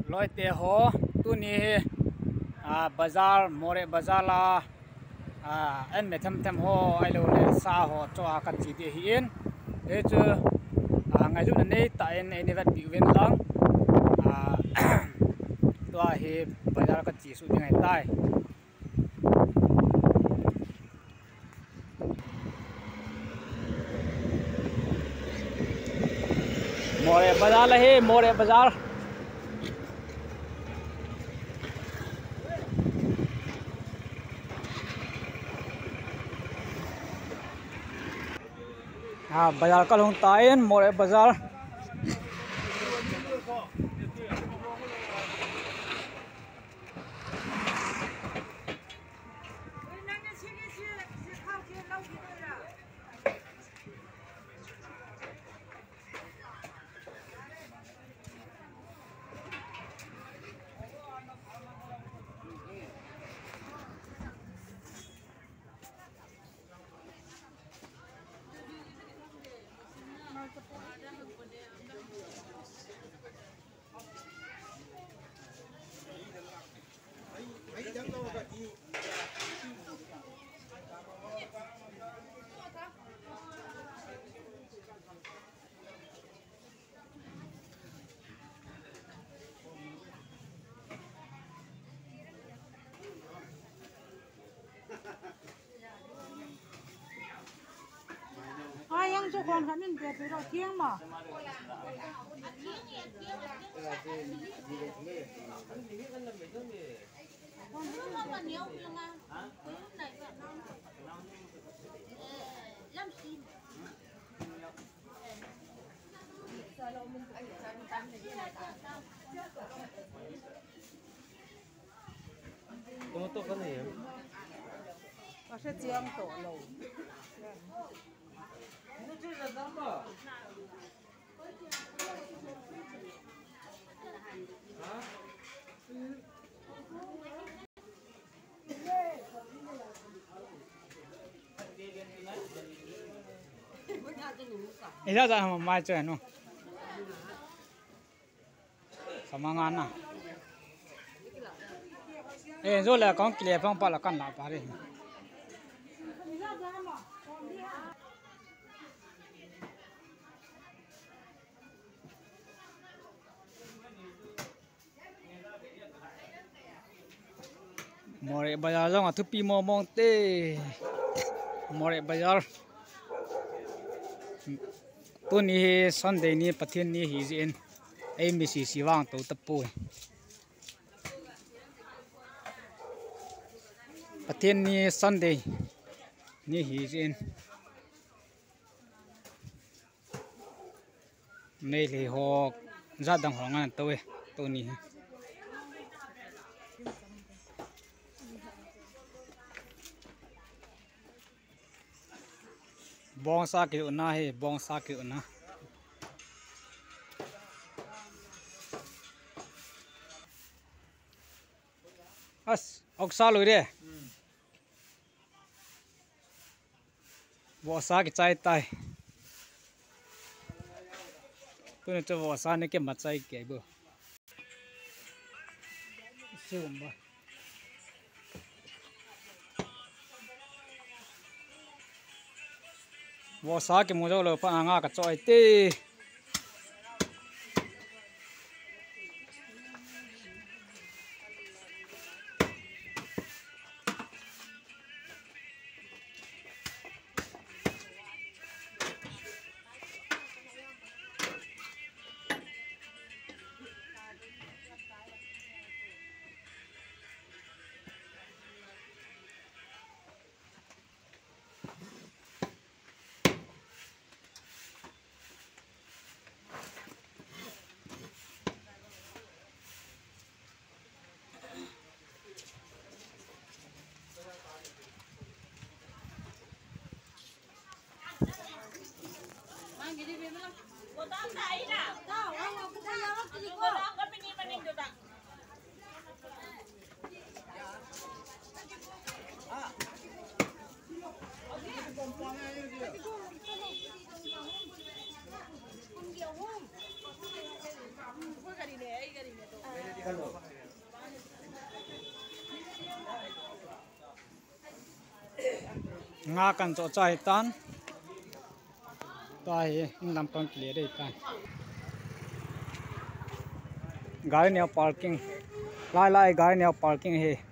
loi te ho tu ni bazar more bazar la en me tham ho ai lo le sa ho cho ka chi te hi in e chu ngai lu na nei ta en ni va ti ven lang to hi bazar ka chi su ti ngai tai more bazar la he more bazar बाजार कल हूँ ताइन मोरे बाजार yang cho con hắn nên về rồi thiêng mà có tốt cái này nó sẽ chiang tổ lầu nó chưa là lắm mà hả ý ra mà mai chơi nó sama ngan na rồi là con kia phong pa là con nào pa đi more bazar long thu pi mo mong te more bazar tu ni Sunday ni pathian ni hi in ai mi si siwang to tapu pathian ni Sunday ni hi in nei le ho za dang ho ngan to to ni bong sa ke una he bong sa ke una as oksa loi re bo sa ke chai tai tu ne cho bo sa ne ke ma chai ke bo sum ba bo sa ke mo jo lo pa nga ka choi te nga kan cho chai tan ta hi lam pang clear dei ta gari ne parking lai gari ne parking he